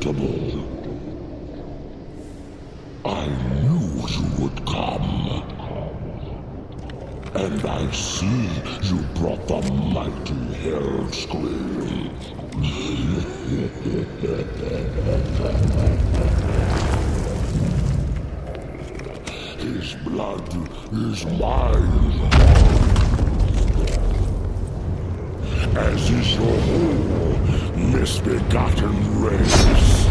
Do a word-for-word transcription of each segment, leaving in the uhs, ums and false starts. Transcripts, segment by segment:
inevitable. I knew you would come. And I see you brought the mighty Hellscream. His blood is mine. As is your whole misbegotten race.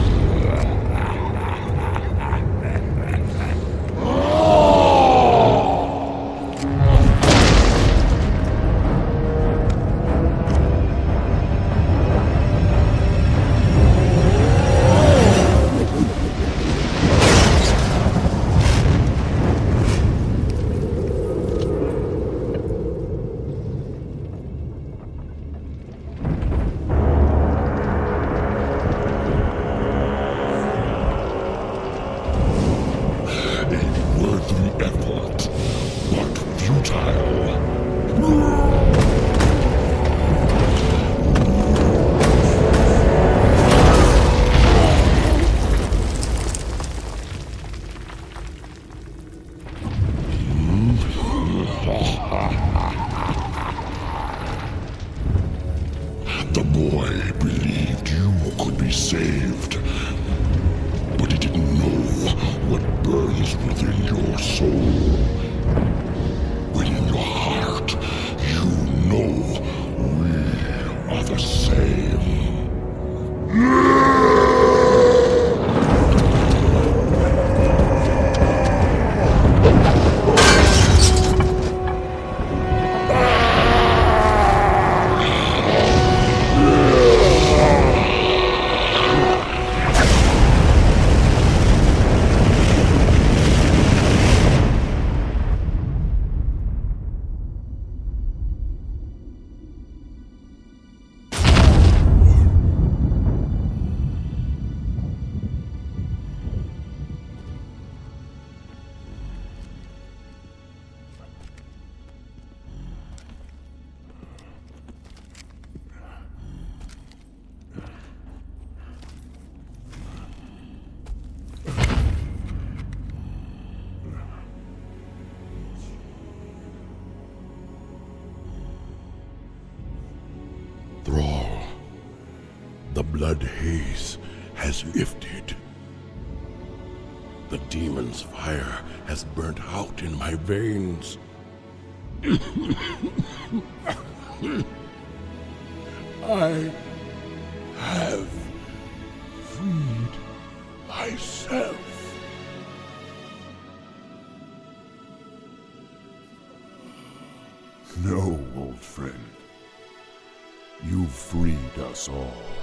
The boy believed you could be saved, but he didn't know what burns within your soul. Within your heart, you know we are the same. Thrall, the blood haze has lifted. The demon's fire has burnt out in my veins. I have freed myself. No, old friend. You freed us all.